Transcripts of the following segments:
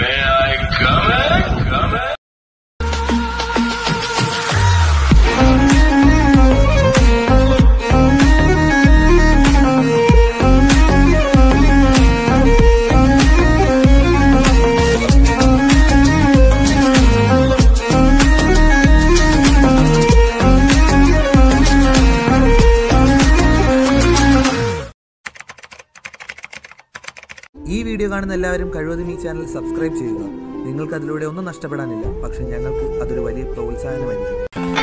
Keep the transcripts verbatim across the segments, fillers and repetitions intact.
May I come in? Come in? ഈ video കാണുന്ന എല്ലാവരും കഴിവതും ഈ ചാനൽ സബ്സ്ക്രൈബ് ചെയ്യുക. നിങ്ങൾക്ക് അതിലൂടെ ഒന്നും നഷ്ടപ്പെടാനില്ല, പക്ഷെ ഞങ്ങൾക്ക് അതൊരു വലിയ പ്രോത്സാഹനമായിരിക്കും.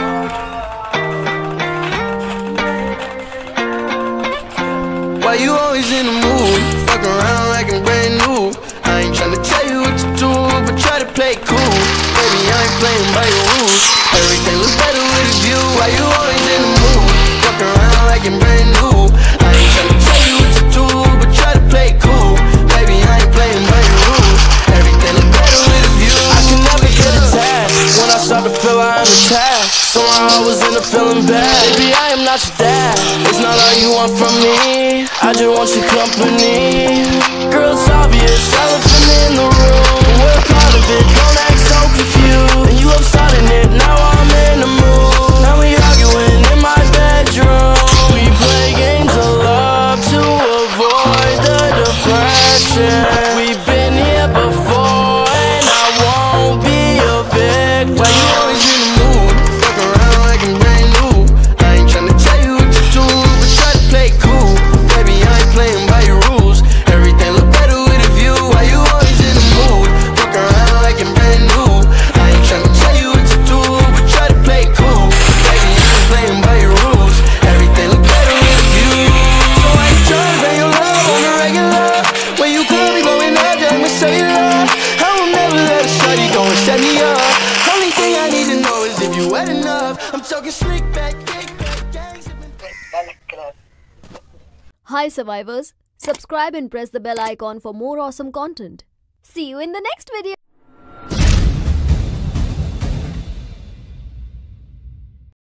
Why you always in the mood? Fuck around like I'm brand new. I ain't tryna tell you what to do, but try to play cool. Baby, I ain't playing by your rules. Everything looks better with a view. Why you always in the mood? Fuck around like I'm brand new. I ain't tryna tell you what to do, but try to play cool. Baby, I ain't playing by your rules. Everything looks better with a view. I can never get attached when I start to feel I'm attached. Somehow I was in a feeling bad. Baby, I am not your dad. It's not all you want from me. I just want your company. Girl, it's obvious, elephant in the room. We're a part of it, don't act so confused. And you love starting it, now I'm in the mood. Now we arguing in my bedroom. We play games of love to avoid the depression. We've been here before and I won't be a victim. Why you always in the mood? Fuck around like I'm brand new. I ain't tryna tell you what to do, but try to play cool. Baby, I ain't playing by your rules. Everything look better with a view. Why you always in the mood? Fuck around like I'm brand new. I ain't tryna tell you what to do, but try to play cool. Baby, I ain't playing by your rules. Everything look better with a view. So I ain't tryna pay your love on the regular. When you could be blowing up, just me say you love. I will never let a shawty go and set me up. Only thing I need to know is if you wet enough. I'm talking slick back, kick back, gangs. Hi survivors, subscribe and press the bell icon for more awesome content. See you in the next video.